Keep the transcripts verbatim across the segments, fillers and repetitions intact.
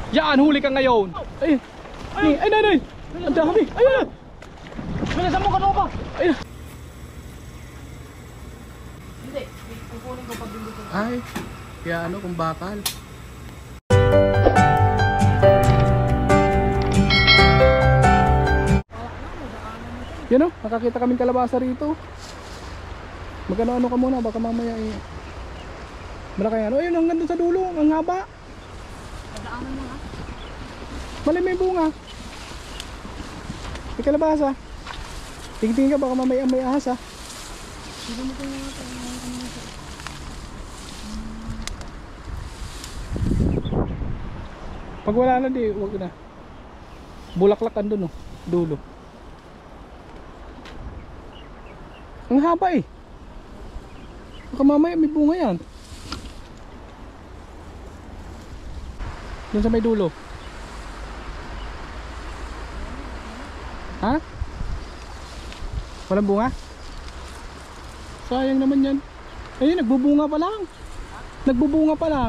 Yan, huli ka ngayon. Ay, ay, ay, ay, ay. Ang dami. Ayun na. Bilisan mo, kano ba? Ayun. Hindi, kukunin ko pag hindi ko. Ay, kaya ano kung bakal. Yan o, nakakita kaming kalabasa rito. Magkano-ano ka muna, baka mamaya eh. Malaki ano, ayun hanggang doon sa dulo, ang haba. Padaanan mo ha. Mali may bunga. May kalabasa. Tingting ka, baka mamaya may ahas ha. Sige mo kung mga Pag wala na di, huwag na. Bulaklak andun o, dulo. Ang haba eh. Baka mamaya may bunga yan. Doon sa may dulo. Ha? Walang bunga? Sayang naman yan. Ayun, nagbubunga pa lang. Nagbubunga pa lang.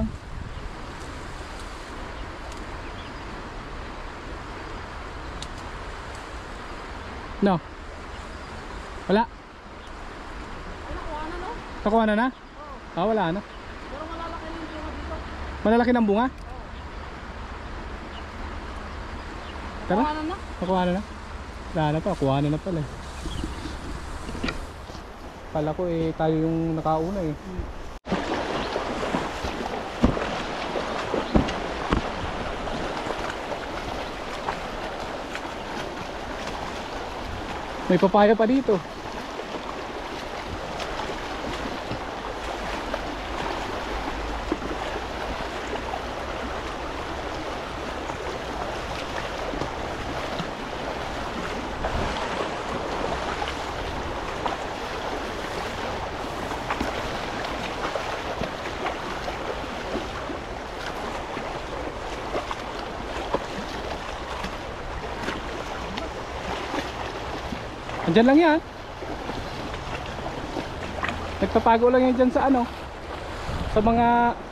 No. Wala. Nakuha na na? Oo. Ah, wala na. pero malalaki na yung bunga dito. Malalaki ng bunga? Tara. Kuhanan na. Nakuha na na? Wala na pa, kuha na na pala eh. Kala ko eh, tayo yung nakauna eh. May papaya pa dito. Andyan lang yan. Nagtatago lang yan dyan sa ano, sa mga...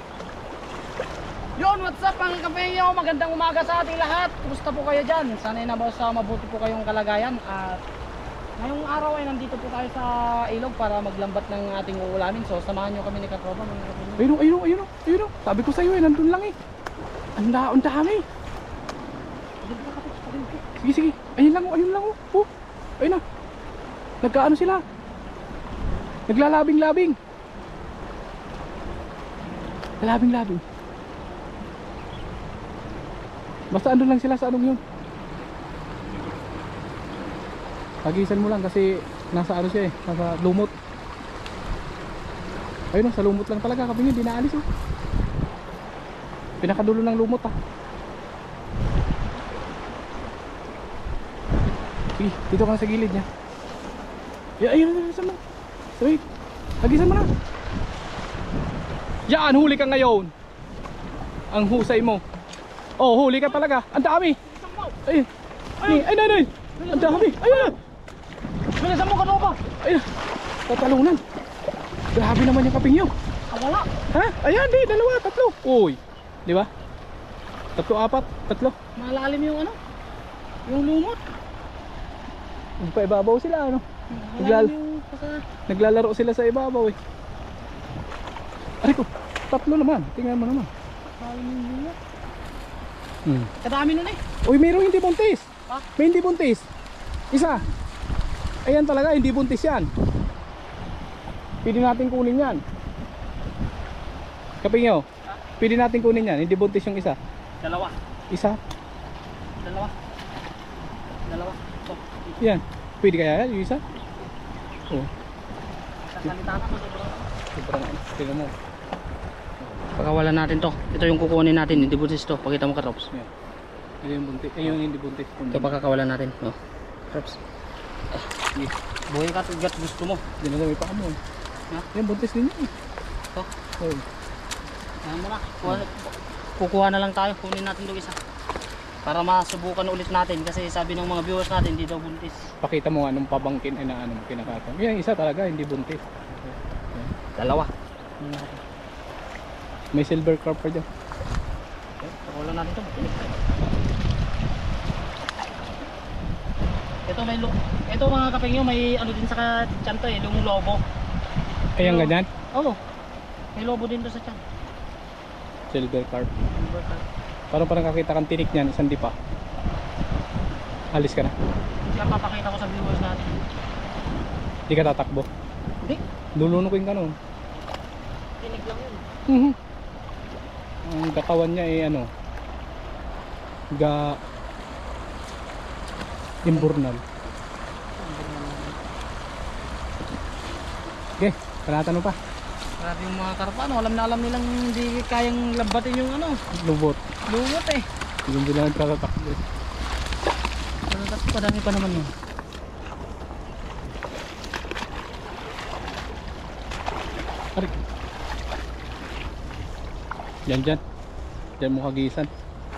Yun, what's up mga kapengyo? Magandang umaga sa ating lahat. Kumusta po kayo dyan? Sana'y nabaw sa mabuti po kayong kalagayan. At ngayong araw ay nandito po tayo sa ilog para maglambat ng ating uulamin. So samahan nyo kami ni Katropa mga kapengyo. Ayun o, ayun o, ayun o, ayun o. Sabi ko sa'yo eh, nandun lang eh. Ang da- ang dami. Sige, sige. Ayun lang o, ayun lang o. Oh, ayun na. Nagkaano sila? Naglalabing-labing. Lalabing-labing. Basta andun lang sila sa anong yun. Pagisan mo lang kasi nasa ano siya eh, nasa lumot. Ayun o, sa lumot lang talaga. Kapag yun, di naalis oh. Pinakadulo ng lumot ah. Sige, dito ka na sa gilid niya. Ya, ayun na, ayun na. Sorry. Hagisan mo na. Yan, huli ka ngayon. Ang husay mo. Oh, huli ka talaga. Ang dami. Ayun. Ayun, ayun, ayun. Ang dami. Ayun na. Bilisan mo, kano ba? Ayun. Tatalunan. Grabe naman yung kapingyo. Ah, wala. Ha? Ayan, di. Dalawa, tatlo. Uy. Di ba? Tatlo, apat. Tatlo. Malalim yung ano? Yung lumot. Magpaibabaw sila, ano? Naglal Malalim yung pasa. Naglalaro sila sa ibabaw eh. Aray ko, tatlo naman. Tingnan mo naman. Malalim yung lumot. Hmm. Kadami nun eh. Uy, mayroong hindi buntis. Ha? May hindi buntis. Isa. Ayan talaga, hindi buntis yan. Pwede natin kunin yan. Kapingyo, pwede natin kunin yan. Hindi buntis yung isa. Dalawa. Isa. Dalawa. Dalawa. So, Yan. Pwede kaya yan, yung isa? Oo. sasalita na ko. Sobrang ano. Tingnan mo. Pagkawalan natin to. Ito yung kukunin natin. Hindi buntis to. Pakita mo ka, Rops. Yan. Ito yung buntis. Ay, yung hindi buntis. Ito pagkakawalan natin. Oh. Rops. Sige. Buhay ka. Gat gusto mo. Hindi na may paa mo eh. Ha? Yan, buntis din yan eh. Ito. Oo. Ayan mo na. Kuha, kukuha na lang tayo. Kunin natin itong isa. Para masubukan ulit natin. Kasi sabi ng mga viewers natin, hindi daw buntis. Pakita mo anong pabangkin ay na anong kinakatang. Yan, isa talaga, hindi buntis. Dalawa. May silver carp pa dyan. Okay. Ako lang natin ito. Ito may lo ito mga kapengyo, may ano din sa tiyan to eh, yung lobo. Ayan ganyan. Oo. May lobo din to sa tiyan. Silver carp. Parang parang kakita kang tinik niyan, isang di pa. Alis ka na. Yan papakita ko sa viewers natin. Di ka tatakbo. Hindi. Lulunukin ka nun. Tinik lang yun. Mhm. Ang katawan niya ay ano, ga imburnal. Okay, panatan mo pa. Grabe yung mga karpa, no? Alam na alam nilang hindi kayang lambatin yung ano, Lubot. lumot eh. Hindi na nagtatatakbo. Tapos padami pa naman yun. Arik. Yan dyan. Dyan mo kagisan.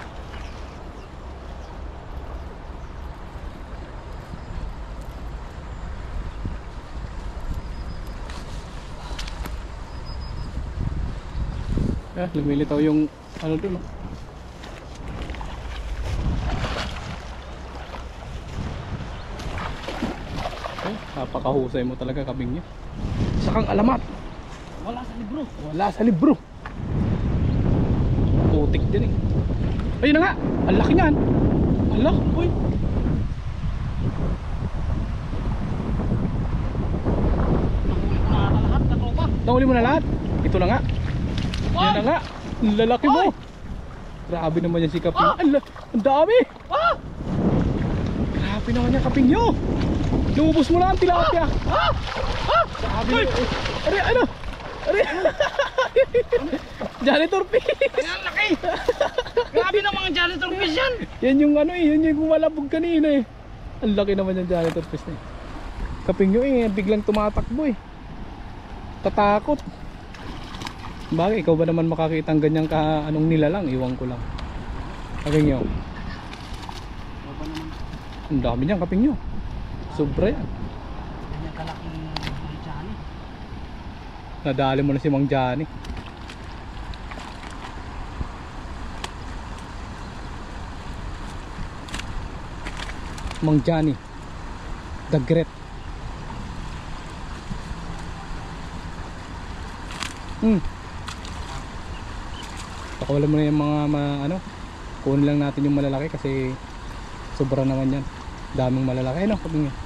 Ah, lumilitaw yung ano dun, oh. Eh, napakahusay mo talaga, kabing niya. Sakang alamat. Wala sa libro. Wala sa libro. Putik din eh. Ayun na nga. Ang laki niyan. Ang laki. Uy. Nahuli ko na ata lahat, katropa. Nahuli mo na lahat. Ito na nga. Yan na nga. Ang lalaki mo. Ay! Grabe naman yan si Kaping. Ah! Ang, la- ang dami. Ah! Grabe naman yan, Kaping nyo. Lumubos mo na ang tilapia. Ah! Ah! Grabe na. Ari, ano? Ari. Janitor fish. Ang laki! Grabe na mga janitor fish yan! Yan yung ano eh. Yan yung gumalabog kanina eh. Ang laki naman yung janitor fish na eh. Kaping nyo eh. Biglang tumatakbo eh. Tatakot. Bagay, ikaw ba naman makakita ang ganyang ka anong nilalang? Iwan ko lang. Kaping nyo. Ang dami niyan, kaping nyo. Sobra yan. Ganyan kalaking huli dyan eh. Nadali mo na si Mang Johnny. Mang Johnny the Great. Hmm. Pakawalan mo na yung mga ma, ano, kunin lang natin yung malalaki kasi sobra naman yan. Daming malalaki. Ano, kaping nyo.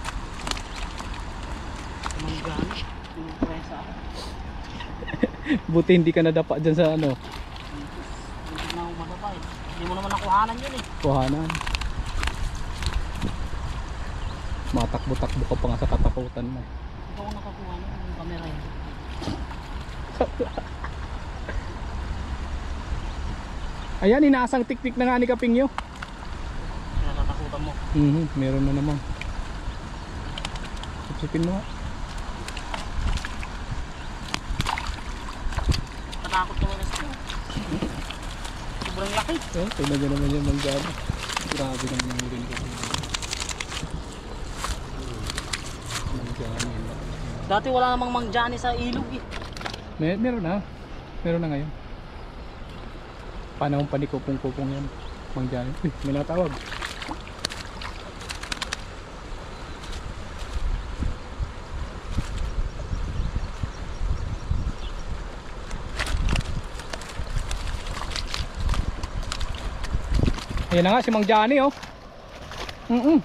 Mga gani. Yung presa ako. Buti hindi ka nadapa dyan sa ano, Hindi na ako madapa eh. Hindi mo naman nakuhanan yun eh. kuhanan. Matakbo-takbo ka pa nga sa katakutan mo. Ikaw ang nakakuha niya yung camera yun. Ayan, inaasang tiktik na nga ni Kaping nyo. Natatakutan mo. Mhm, meron na naman. Sipsipin mo nga. Natakot ko na siya. Sobrang laki. Eh, tignan nyo naman yung manggano. Grabe naman yung rin ko. Manggano. Dati wala namang mangjani sa ilog eh. Mer meron na. Meron na ngayon. Panahon pa ni kupong-kupong yan. Manggano. Uy, may natawag. Ayan na nga si Mang Johnny oh. Mm -mm.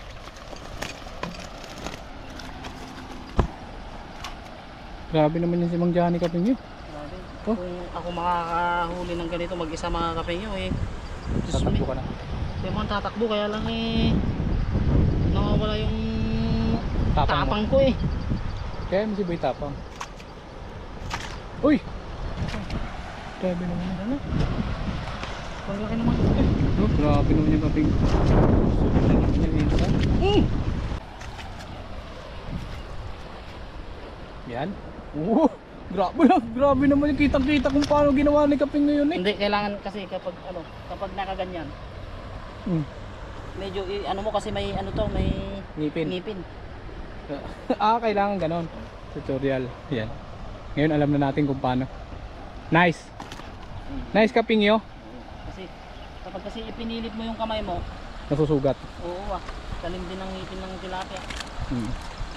Grabe naman yan si Mang Johnny, Kaping nyo. Grabe. Oh. Kung ako makakahuli ng ganito mag-isa mga kapengyo eh. Diyos Tatakbo me. ka na. Hindi mo tatakbo kaya lang eh nawawala yung Tapang mo. tapang ko eh. Kaya mo si Boy tapang. Uy! Grabe naman yan. Ano? Ang laki naman. Oh, grabe naman yung Kaping. Super naman yung insa. Mm. Yan. Oo! Grabe na, grabe naman yung kitang-kita kung paano ginawa ni Kaping ngayon eh. Hindi kailangan kasi kapag ano, kapag nakaganyan, Hmm. medyo i- ano mo kasi may ano to, may Ngipin. ngipin. Ah, kailangan ganon. Tutorial. Yan. Ngayon alam na natin kung paano. Nice. Nice, Kaping nyo. Kasi Kapag kasi ipinilit mo yung kamay mo, Nasusugat. oo ah, talim din ang ngipin ng tilapia. Hmm.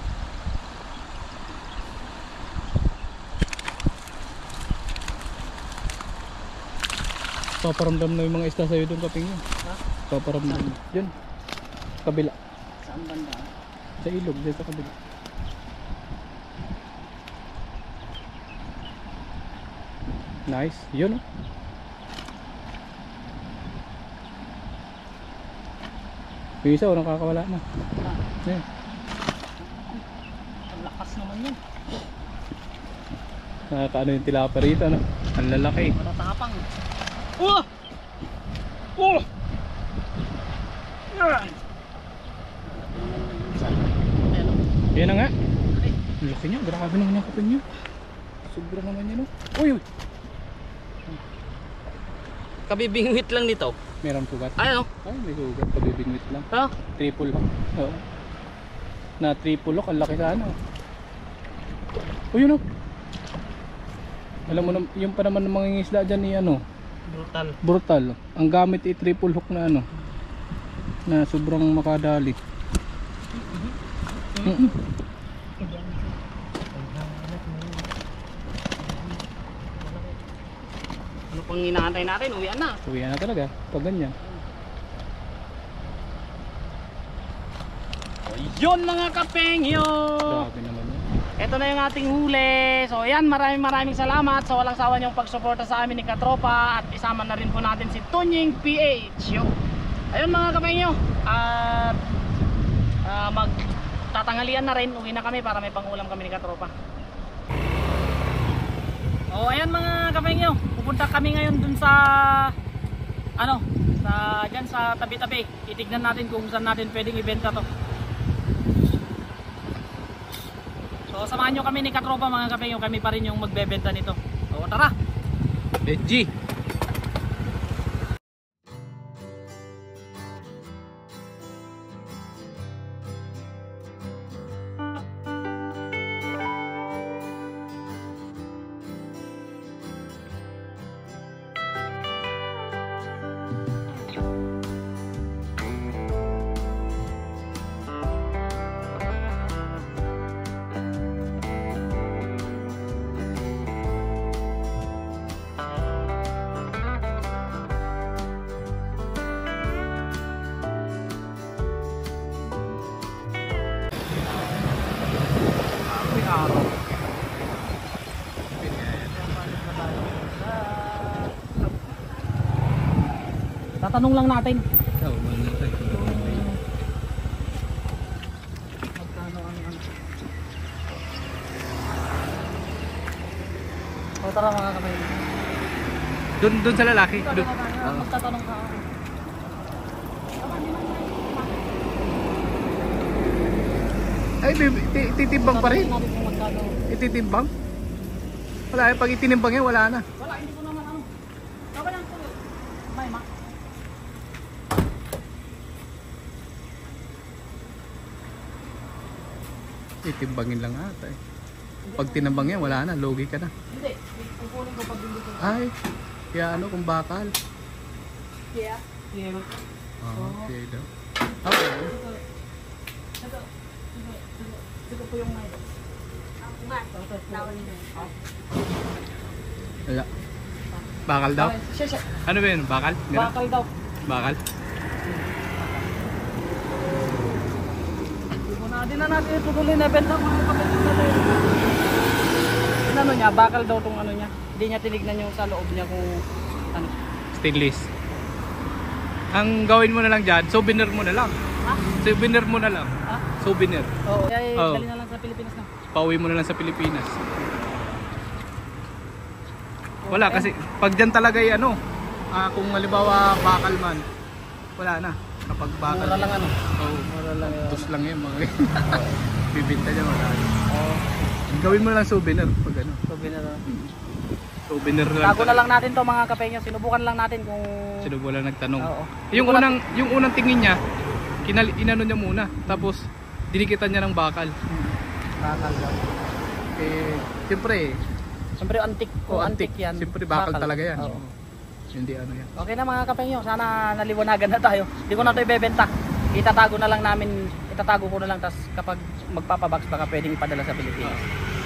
Paparamdam na yung mga isda sa'yo doon, Kaping yun. Ha? Paparamdam. Yun. Kabila. Saan banda? Sa ilog, dyan sa kabila. Nice. Yun oh. Yung isa, oh, nakakawala na. Ah, Yan. ang lakas naman yun. Nakakaano yung tilapia rito, no? Ang lalaki. Matatapang. Oh! Oh! Yan! Yan na nga. Ay, Ang laki niya. Grabe naman yung kapin niya. Sobra naman yun, oh. Uy, uy. kabibingwit lang nito. Meron sugat. Ay, ano? Ay, may sugat. Pabibingwit lang. Ha? Triple lock. Oo. Na triple lock. Ang laki sana. Uy, yun, oh. Alam mo, na- yung pa naman ng mga isda dyan ni ano, Brutal. brutal. Ang gamit i triple hook na ano, na sobrang makadali. Mm-mm. Ano pang inaantay natin? Uwian na. Uwian na talaga pag ganyan. Yun mga kapengyo! Grabe naman yan. Ito na yung ating huli. So ayan, maraming maraming salamat sa walang sawa niyong pagsuporta sa amin ni Katropa. At isama na rin po natin si Tunying P H. Yo. Ayun mga kapengyo. At uh, magtatanghalian na rin. Uwi na kami para may pangulam kami ni Katropa. O ayan mga kapengyo. Pupunta kami ngayon dun sa ano, sa dyan sa tabi-tabi. Itignan natin kung saan natin pwedeng ibenta to. So samahan nyo kami ni Katropa mga kapengyo, kami pa rin yung magbebenta nito. So tara! Benji! Tatanong lang natin. Oo, wala tayo. Magkano ang ano? O tara mga kapengyo. Doon, doon sa lalaki. Ikaw Doon. na tayo, magtatanong ka. Ay, baby, ti- titimbang pa rin. Tatanungin natin kung magkano. Ititimbang? Wala, eh, pag itinimbang yan, wala na. Wala, hindi ko naman ano. Sabi lang tuloy. May ma. Titimbangin lang ata eh. Pag tinambang yan, wala na. Logi ka na. Hindi, kukunin ko pag hindi ko. Ay, kaya ano kung bakal. Kaya? Yeah. Ah, okay daw. Okay. Ito, ito, ito, ito, ito po yung may. Ako nga, lawan niyo. Wala. Bakal daw? Siya, siya. Ano ba yun? Bakal? Ganun? Bakal daw. Bakal? Hindi mo na, di na natin itutuloy na benta mga kapatid natin. Ano niya, bakal daw tong ano niya. Hindi niya tinignan yung sa loob niya kung ano. Stainless. Ang gawin mo na lang dyan, souvenir mo na lang. Ha? Souvenir mo na lang. Ha? Souvenir. Oo. Kaya Oo. dali na lang sa Pilipinas na. Pauwi mo na lang sa Pilipinas. Wala kasi pag dyan talaga yung ano, ah, kung halimbawa bakal man, wala na. Kapag bakal. Mura lang ano. Oo. Mura lang yun. Tus lang yun mga bibinta dyan wala. Oo. Gawin mo lang souvenir pag ano. Souvenir na. Souvenir lang. Tago na lang natin to mga kapengyo. Sinubukan lang natin kung Sino wala nagtanong. Oo. Yung unang yung unang tingin niya, kinal inano niya muna, tapos dinikitan niya ng bakal. bakal daw. Eh, siyempre, Siyempre antik ko, oh, antik antik. yan. Siyempre bakal, talaga yan. Oo. Hindi ano yan. Okay na mga kapengyo, sana naliwanagan na tayo. Hindi ko na ito ibebenta. Itatago na lang namin, itatago ko na lang, tas kapag magpapabox baka pwedeng ipadala sa Pilipinas.